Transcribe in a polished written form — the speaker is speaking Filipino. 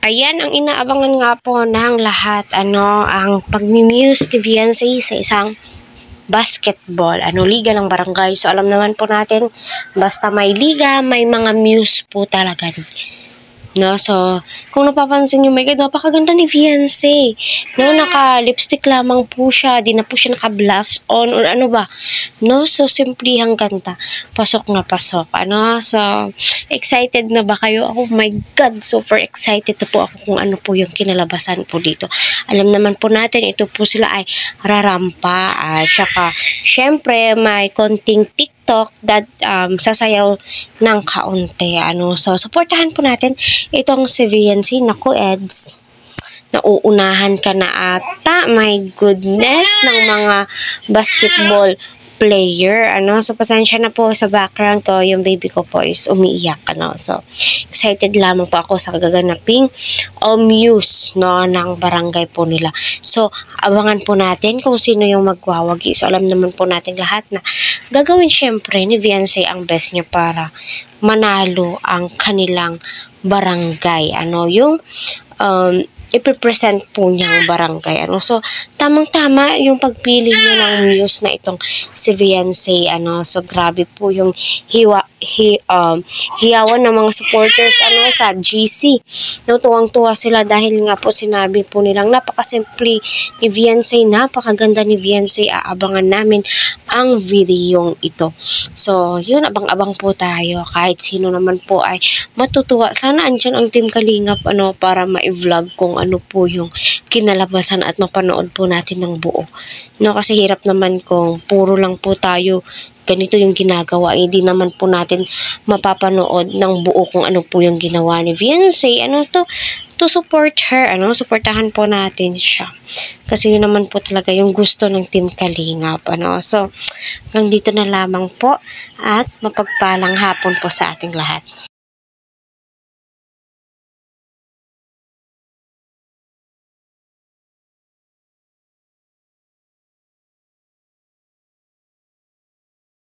Ayan ang inaabangan nga po ng lahat, ang pagmi-muse ni Viancy sa isang basketball, liga ng barangay. So alam naman po natin, basta may liga, may mga muse po talaga. No, so, kung napapansin nyo, my God, napakaganda ni Viancy. No, naka-lipstick lamang po siya, di na po siya naka-blush on, or ano ba. No, so, simplihang ganda. Pasok na pasok, So, excited na ba kayo? Oh my God, super excited na po ako kung ano po yung kinalabasan po dito. Alam naman po natin, ito po sila ay rarampa, at saka, syempre, may konting TikTok that sasayaw ng kaunti. So, supportahan po natin itong si Viancy. Naku, Eds, nauunahan ka na ata. My goodness, ng mga basketball player. So, pasensya na po sa background ko. Yung baby ko po is umiiyak. So, excited lamang po ako sa gaganaping muse, ng barangay po nila. So, abangan po natin kung sino yung magwawagi. So, alam naman po natin lahat na gagawin syempre ni Viancy ang best niya para manalo ang kanilang barangay. Yung ipipresent po niyang barangay. So, tamang-tama yung pagpili niyo ng muse na itong si Viancy. So, grabe po yung hiyawan ng mga supporters sa GC. Tuwang-tuwa sila dahil nga po sinabi po nilang napakasimple ni Viancy, napakaganda ni Viancy. Aabangan namin ang videong ito. So, yun, abang-abang po tayo. Kahit sino naman po ay matutuwa. Sana andyan ang Team Kalingap para ma-vlog kung ano po yung kinalabasan at mapanood po natin ng buo. Kasi hirap naman kung puro lang po tayo ganito yung ginagawa. Hindi naman po natin mapapanood ng buo kung ano po yung ginawa ni Viancy. To support her. Supportahan po natin siya. Kasi yun naman po talaga yung gusto ng Team Kalingap. So, hanggang dito na lamang po at mapagpalang hapon po sa ating lahat.